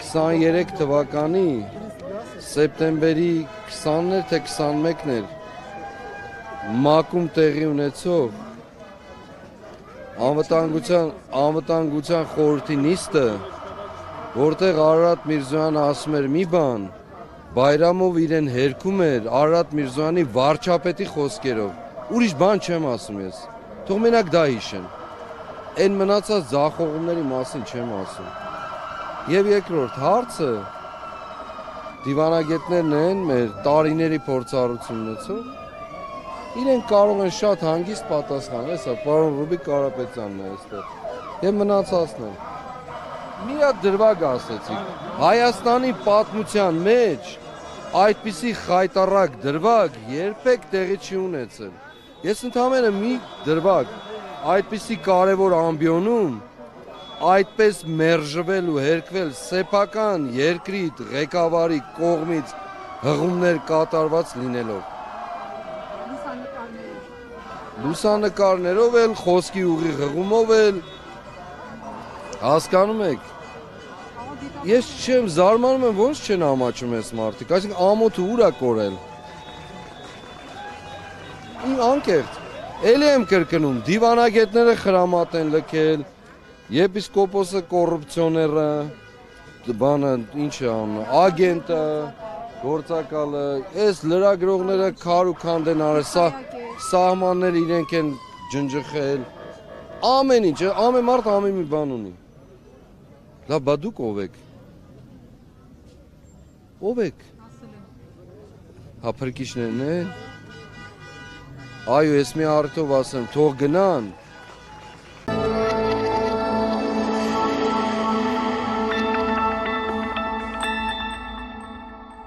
23 թվականի սեպտեմբերի 20-ն էր թե 21-ն էր ՄԱԿ-ում տեղի ունեցող անվտանգության խորհրդի նիստը, որտեղ Արարատ Միրզոյանը ասում էր մի բան, Բայրամով իրեն հերքում էր Արարատ Միրզոյանի վարչապետի խոսքերով, ուրիշ բան չեմ ասում ես, թող մենակ դա հիշեն, այն մնացած ձախողումների մասին չեմ ասում։ Եվ երկրորդ հարցը, դիվանագետներն են մեր տարիների փորձառություն ունեցող, իրենք կարող են շատ հանգիստ պատասխանել, հեսա պարոն Ռուբիկ Կարապետյանն է այստեղ, եւ մնացածն են։ Մի հատ դրվագ ասեցիք, Հայաստանի պատմության մեջ այդպիսի խայտառակ դրվագ երբեք տեղի չի ունեցել։ Ես ընդհանրապես մի դրվագ այդպիսի կարևոր ամբիոնում այդպես մերժվել ու հերկվել սեփական երկրի ղեկավարի կողմից հղումներ կատարված լինելով։ Լուսանկարներով էլ, խոսքի ուղիղ հղումով էլ, հասկանում եք, ես չեմ զարմանում եմ, ոնց չեն ամաչում ես մարդիկ, այսինքն ամոթը ուր է կորել։ Անկեղծ, էլի եմ կրկնում, դիվանագետները խրամատ են լքել, եպիսկոպոսը կոռուպցիոները, բանը, ինչ է անում, ագենտը, գործակալը, այս լրագրողները քար ու քանդ են արել, սահմանները իրենք են ջնջխել, ամեն ինչ, ամեն մարդ ամեն մի բան ունի։ Լավ, բա դուք ով եք։ Ով եք։ Հա փրկիչներն են։ Այո, ես մի առիթով ասեմ, թող գնան,